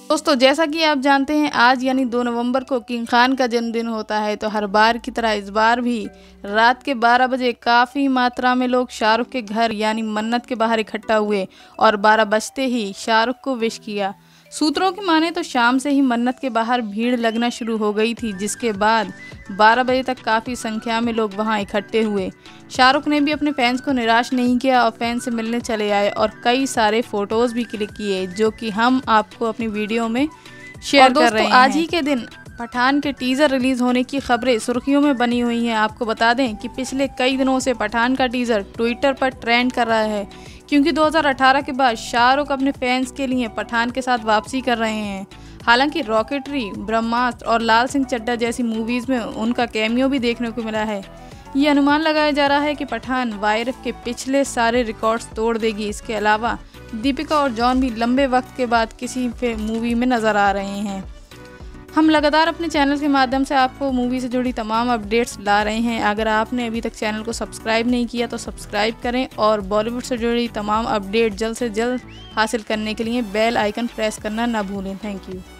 दोस्तों जैसा कि आप जानते हैं आज यानी 2 नवंबर को किंग खान का जन्मदिन होता है, तो हर बार की तरह इस बार भी रात के 12 बजे काफ़ी मात्रा में लोग शाहरुख के घर यानी मन्नत के बाहर इकट्ठा हुए और 12 बजते ही शाहरुख को विश किया। सूत्रों की माने तो शाम से ही मन्नत के बाहर भीड़ लगना शुरू हो गई थी, जिसके बाद 12 बजे तक काफ़ी संख्या में लोग वहां इकट्ठे हुए। शाहरुख ने भी अपने फैंस को निराश नहीं किया और फैंस से मिलने चले आए और कई सारे फोटोज़ भी क्लिक किए, जो कि हम आपको अपनी वीडियो में शेयर कर रहे हैं। आज ही के दिन पठान के टीज़र रिलीज़ होने की खबरें सुर्खियों में बनी हुई हैं। आपको बता दें कि पिछले कई दिनों से पठान का टीज़र ट्विटर पर ट्रेंड कर रहा है, क्योंकि 2018 के बाद शाहरुख अपने फैंस के लिए पठान के साथ वापसी कर रहे हैं। हालांकि रॉकेटरी, ब्रह्मास्त्र और लाल सिंह चड्ढा जैसी मूवीज़ में उनका कैमियो भी देखने को मिला है। ये अनुमान लगाया जा रहा है कि पठान वायरस के पिछले सारे रिकॉर्ड्स तोड़ देगी। इसके अलावा दीपिका और जॉन भी लंबे वक्त के बाद किसी मूवी में नज़र आ रहे हैं। हम लगातार अपने चैनल के माध्यम से आपको मूवी से जुड़ी तमाम अपडेट्स ला रहे हैं। अगर आपने अभी तक चैनल को सब्सक्राइब नहीं किया तो सब्सक्राइब करें और बॉलीवुड से जुड़ी तमाम अपडेट जल्द से जल्द हासिल करने के लिए बेल आइकन प्रेस करना ना भूलें। Thank you.